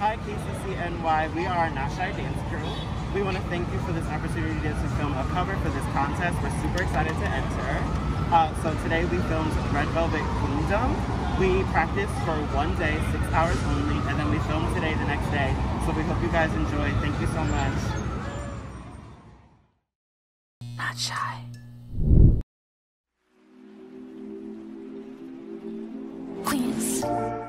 Hi KCCNY, we are Not Shy Dance Crew. We want to thank you for this opportunity to film a cover for this contest. We're super excited to enter. So today we filmed Red Velvet Queendom. We practiced for 1 day, 6 hours only, and then we filmed today the next day. So we hope you guys enjoy. Thank you so much. Not shy. Queens.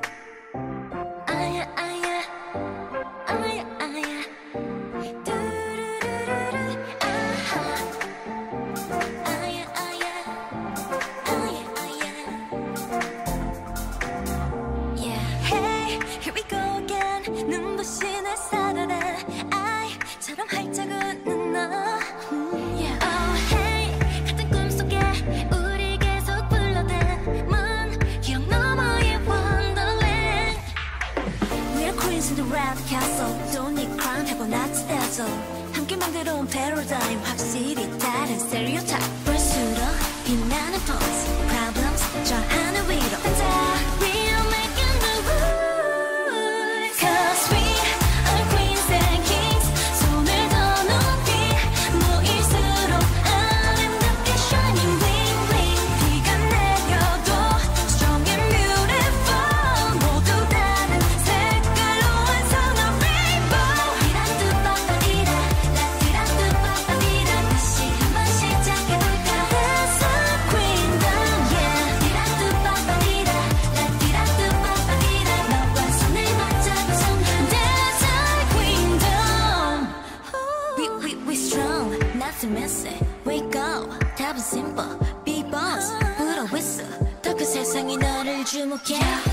눈부신 햇살아래 아이처럼 활짝 웃는 너 Oh hey 같은 꿈속에 우리 계속 불러댄 먼 기억 너머의 wonderland We're queens in the red castle Don't need crime 해본 낮은 dazzle 함께 만들어온 paradigm 확실히 다른 stereotype 볼수록 빛나는 pose Problems 저 하늘 위로 반짝 We're making the rules messy. We go. 답은 simple. Be boss. 불어 whistle. 더 큰 세상이 너를 주목해.